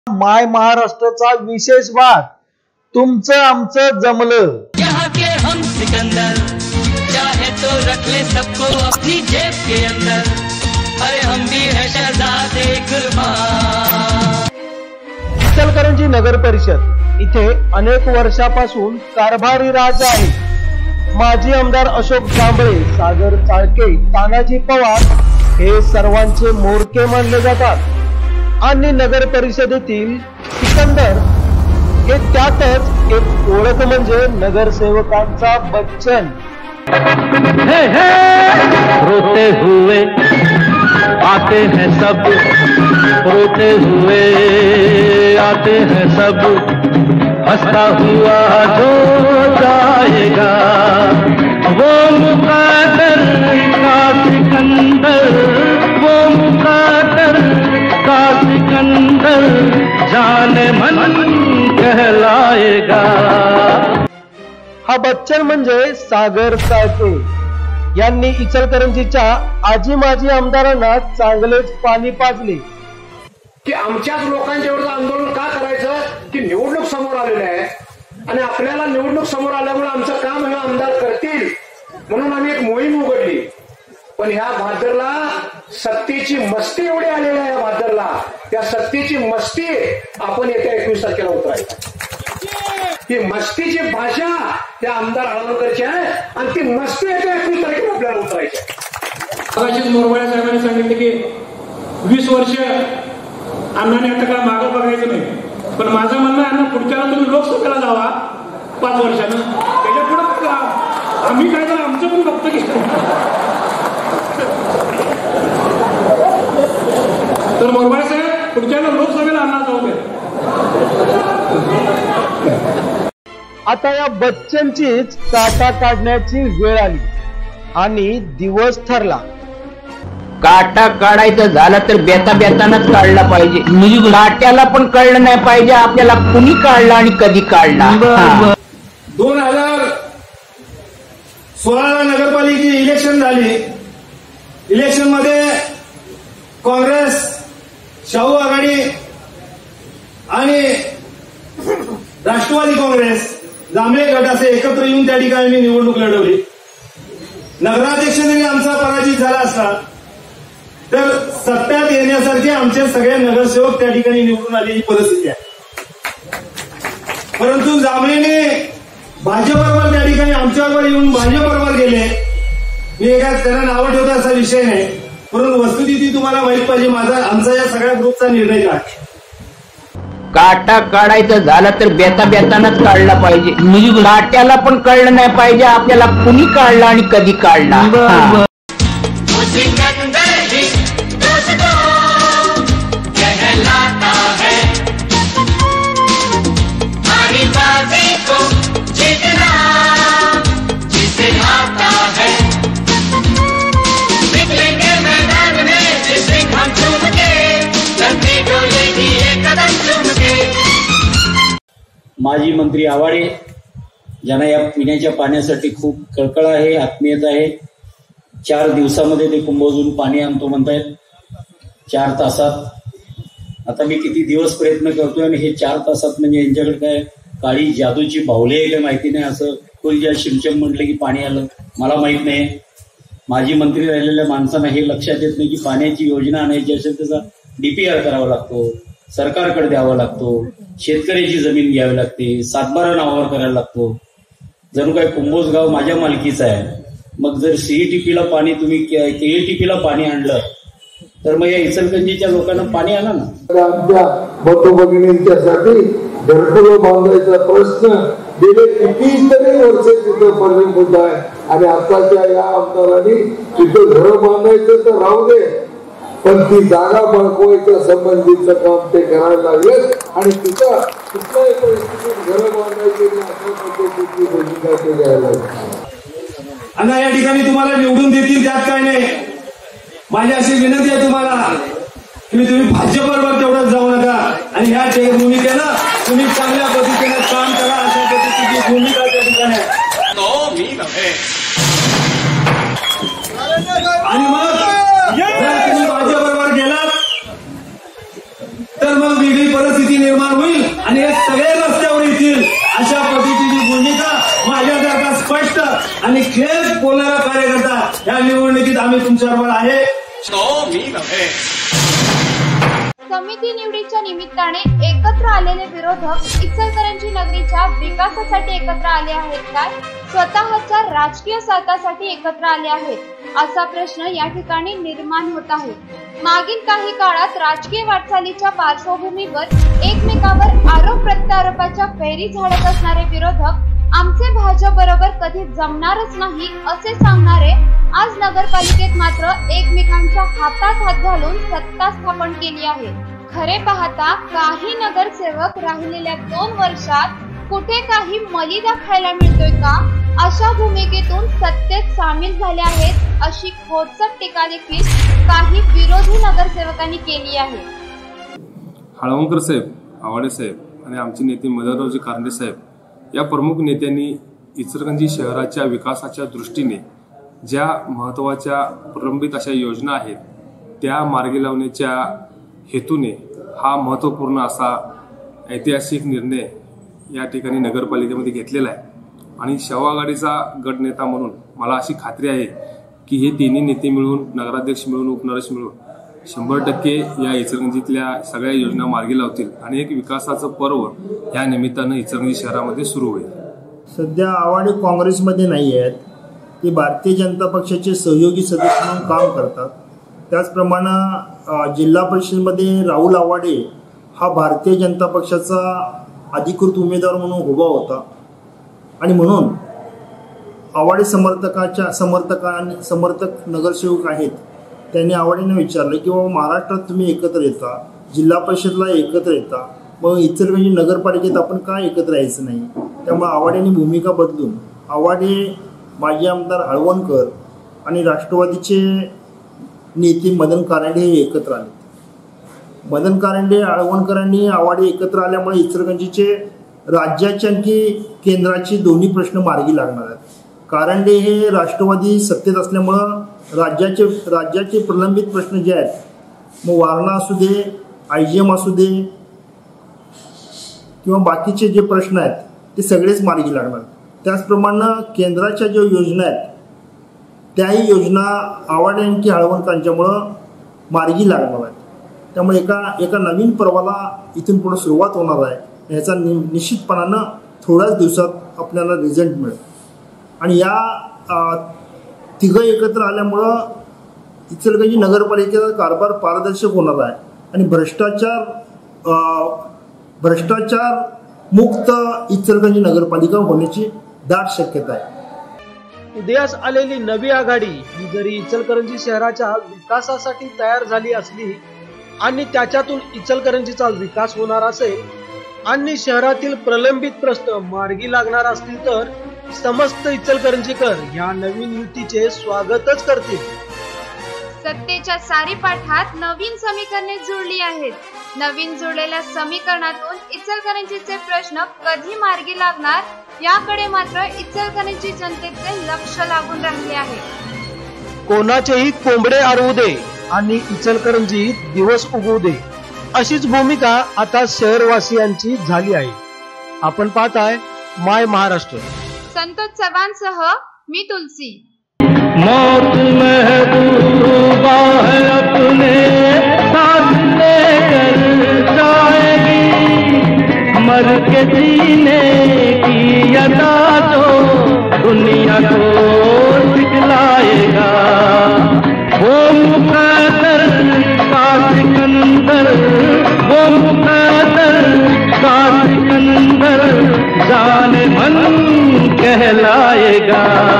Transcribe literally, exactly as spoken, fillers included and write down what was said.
माय महाराष्ट्राचा विशेष भाग तुमचं आमचं जमलं। यहाँ के हम सिकंदर चाहे तो रख ले सबको अपनी जेब के अंदर, अरे हम भी है शहजादे कुर्बान। इचलकरंजी नगर परिषद इथे अनेक वर्षापासून कारभारी राज आहे। माजी आमदार अशोक जांभळे, सागर चाळके, तानाजी पवार हे सर्वांचे मोरके मानले जातात आणि नगर परिषदेतील सिकंदर हे त्यातच एक ओळख म्हणजे नगरसेवकांचा बच्चन। हे हे रोते हुए आते हैं सब, रोते हुए आते हैं सब, हंसता हुआ जो जाएगा वो मुक़द्दर का सिकंदर, वो मुक़द्दर का सिकंदर जाने मन कहलाएगा। हा बच्चन म्हणजे सागर चाळके यांनी इचलकरंजीच्या आजी माजी आमदारांना चांगलेच पाणी पाजले की आमच्याच लोकांच्या विरुद्ध आंदोलन का करायचं की निवडणूक समोर आलेली आहे आणि आपल्याला निवडणूक समोर आल्यामुळे आमचं काम हे आमदार करतील म्हणून आम्ही एक मोहीम उघडली। पण ह्या भादरला सत्तेची मस्ती एवढी आलेली आहे, या भादरला त्या सत्तेची मस्ती आपण येत्या एकवीस तारखेला उतरायची। ती मस्तीची भाषा त्या आमदार आळवणकरची आहे आणि ती मस्ती येत्या एकवीस तारखेला आपल्याला उतरायची। कदाचित मोरवाड्या साहेबांनी सांगितलं की वीस वर्ष अण्णाने आता काय मागं बघायचं नाही, पण माझं म्हणणं आहे ना, पुढच्याला तुम्ही लोकसभेला जावा पाच वर्षानं, त्याच्या पुढे आम्ही काय तर आमचं पण बघतो की तर मोरवाडे साहेब पुढच्याला लोकसभेला अण्णा जाऊ दे। आता या बच्चनचीच काटा काढण्याची वेळ आली आणि दिवस ठरला। काटा काढायचं झालं तर बेता बेतानच काढला पाहिजे, म्हणजे काट्याला पण कळलं नाही पाहिजे आपल्याला कुणी काढला आणि कधी काढला। दोन हजार सोळाला नगरपालिकेची इलेक्शन झाली। इलेक्शन मध्ये काँग्रेस, शाहू आघाडी आणि राष्ट्रवादी काँग्रेस, जांभळे गट असे एकत्र येऊन त्या ठिकाणी निवडणूक लढवली। नगराध्यक्ष जरी आमचा पराजित झाला असता तर सत्यात येण्यासारखे आमचे सगळे नगरसेवक त्या ठिकाणी निवडून आलेली परिस्थिती आहे। परंतु जांभळेने भाजपबरोबर त्या ठिकाणी आमच्याबरोबर येऊन भाजपबरोबर गेले। मी एका त्यांना नावं ठेवतो असा विषय नाही, परंतु वस्तुस्थिती तुम्हाला माहित पाहिजे माझा आमचा या सगळ्या ग्रुपचा निर्णय काय। काटा काढायचं झालं तर बेता बेतानच काढला पाहिजे, म्हणजे काट्याला पण कळलं नाही पाहिजे आपल्याला कुणी काढला आणि कधी काढला। माजी मंत्री आवाडे ज्यांना या पिण्याच्या पाण्यासाठी खूप कळकळ आहे, आत्मीयता आहे, चार दिवसामध्ये ते कुंभोजून पाणी आणतो म्हणतायत, चार तासात। आता मी किती दिवस प्रयत्न करतोय आणि हे चार तासात म्हणजे यांच्याकडे काय काळी जादूची बाहुली आहे काय माहिती नाही, असं कोणी ज्या शिमचम म्हटलं की पाणी आलं मला माहित नाही। माजी मंत्री राहिलेल्या माणसांना हे लक्षात येत नाही की पाण्याची योजना आणायची असेल त्याचा डीपीआर करावा लागतो, सरकारकडे द्यावा लागतो, शेतकऱ्याची जमीन घ्यावी लागते, सातबारा नावावर करायला लागतो। जणू काय कुंभोज गाव माझ्या मालकीचं आहे। मग जर सीईटीपीला पाणी तुम्ही केईटीपीला पाणी आणलं तर मग या इचलकरंजीच्या लोकांना पाणी आलं ना। आमच्या बंधू भगिनींच्यासाठी घरकुल बांधायचा प्रश्न गेले कितीतरी वर्ष तिथं परिणत आहे आणि आताच्या या आमदारांनी तिथं घर बांधायचं तर राहू दे, पण ती जागा बळकवायच्या संबंधीचं काम ते करायला लागलेत आणि तिथं कुठल्याही परिस्थितीत घर बांधायची अशा पद्धतीची भूमिका ते द्यायला लागली। अण्णा या ठिकाणी तुम्हाला निवडून देतील त्यात काय नाही, माझी अशी विनंती आहे तुम्हाला की तुम्ही भाजपबरोबर तेवढंच जाऊ नका आणि ह्या भूमिकेनं तुम्ही चांगल्या पद्धतीने काम करा, अशा पद्धतीची भूमिका त्या ठिकाणी आहे। आणि मग जर तुम्ही माझ्याबरोबर गेलात तर मग वेगळी परिस्थिती निर्माण होईल आणि हे सगळे रस्त्यावर येतील अशा पद्धतीची भूमिका माझ्यासारखा स्पष्ट आणि खेळ बोलणारा कार्यकर्ता या निवडणुकीत आम्ही तुमच्याबरोबर आहे. समिती निवडीच्या निमित्ताने एकत्र आलेले विरोधक इचलकरंजी नगरीच्या विकासासाठी एकत्र आले आहेत काय, स्वतःच्या राजकीय स्वार्थासाठी एकत्र आले आहेत असा प्रश्न या ठिकाणी निर्माण होत आहे. मागील काही काळात राजकीय वाटचालीच्या पार्श्वभूमीवर एकमेकावर आरोप प्रत्यारोपाच्या फेरी झाडत असणारे विरोधक आमचे भाजप बरोबर कधी जमणारच नाही असे सांगणारे आज नगरपालिकेत मात्र एकमेकांच्या हातात हात घालून सत्ता स्थापन केली आहे. खरे पाहता काही नगरसेवक राहिलेल्या दोन वर्षात कुठे काही मलिदा खायला मिळतोय का अशा भूमिकेतून सत्तेत सामील झाले आहेत अशी खोचक टीका देखील काही विरोधी नगरसेवकांनी केली आहे. हळवंकर साहेब, आवाडे साहेब आणि आमचे नेते मदनरावजी कारंडे साहेब या प्रमुख नेत्यांनी इचलकरंजी शहराच्या विकासाच्या दृष्टीने ज्या महत्त्वाच्या प्रलंबित अशा योजना आहेत त्या मार्गी लावण्याच्या हेतूने हा महत्त्वपूर्ण असा ऐतिहासिक निर्णय या ठिकाणी नगरपालिकेमध्ये घेतलेला आहे. आणि शव आघाडीचा गटनेता म्हणून मला अशी खात्री आहे की हे तिन्ही नेते मिळून, नगराध्यक्ष मिळून, उपनगराध्यक्ष मिळून शंभर टक्के या इचलकरंजीतल्या सगळ्या योजना मार्गी लावतील आणि एक विकासाचं पर्व या निमित्तानं इचलकरंजी शहरामध्ये सुरू होईल. सध्या आवाडे काँग्रेसमध्ये नाही आहेत, ते भारतीय जनता पक्षाचे सहयोगी सदस्य म्हणून काम करतात. त्याचप्रमाणे जिल्हा परिषदेमध्ये राहुल आवाडे हा भारतीय जनता पक्षाचा अधिकृत उमेदवार म्हणून उभा होता आणि म्हणून आवाडे समर्थकाच्या समर्थका समर्थक नगरसेवक आहेत त्यांनी आवाडेंना विचारलं की बाबा महाराष्ट्रात तुम्ही एकत्र येता, जिल्हा परिषदला एकत्र येता, मग इचलकरंजी नगरपालिकेत आपण का एकत्र यायचं नाही. त्यामुळे आवाडेंनी भूमिका बदलून आवाडे माजी आमदार हळवणकर आणि राष्ट्रवादीचे नेते मदन कारंडे हे एकत्र आले. मदन कारंडे हळवणकरांनी आवाडे एकत्र आल्यामुळे इचलकरंजीचे राज्याचे आणखी केंद्राचे दोन्ही प्रश्न मार्गी लागणार आहेत. कारंडे हे राष्ट्रवादी सत्तेत असल्यामुळं राज्याचे राज्याचे प्रलंबित प्रश्न जे आहेत मग वारणा असू दे, आय जी एम असू दे किंवा बाकीचे जे प्रश्न आहेत ते सगळेच मार्गी लागणार. त्याचप्रमाणे केंद्राच्या ज्या योजना आहेत त्याही योजना आवाडे आणखी हळवणकरांच्यामुळं मार्गी लागणार आहेत. त्यामुळे एका एका नवीन पर्वाला इथून पुढे सुरुवात होणार आहे. याचा नि निश्चितपणानं थोड्याच दिवसात आपल्याला रिझल्ट मिळेल. आणि या तिघं एकत्र आल्यामुळं इचलकरंजी नगरपालिकेचा कारभार पारदर्शक होणार आहे आणि भ्रष्टाचार भ्रष्टाचार मुक्त इचलकरंजी नगरपालिका होण्याची दाट शक्यता आहे. उदयास आलेली नवी आघाडी ही जरी इचलकरंजी शहराच्या विकासासाठी तयार झाली असली आणि त्याच्यातून इचलकरंजीचा विकास होणार असेल आणि शहरातील प्रलंबित प्रश्न मार्गी लागणार असतील तर समस्त इचलकरंजीकर या नवीन युतीचे स्वागतच करतील. सत्तेच्या सारीपाठात नवीन समीकरणे जुळली आहेत. नवीन जुळलेल्या समीकरणातून इचलकरंजीचे प्रश्न कधी मार्गी लागणार याकडे मात्र इचलकरंजी जनतेचे लक्ष लागून राहिले आहे. कोणाचेही कोंबडे अडवू दे आणि इचलकरंजी दिवस उगवू दे अशीच भूमिका आता शहरवासियांची झाली आहे. आपण पाहताय माय महाराष्ट्र. संतोष चव्हाणसह मी तुलसी. मौत महबूबा है अपने साथ लेकर जाएगी, मर के जीने की अदा जो दुनिया को दिखलाएगा. वो मुकद्दर का सिकंदर, वो मुकद्दर का सिकंदर जाने मन कहलाएगा.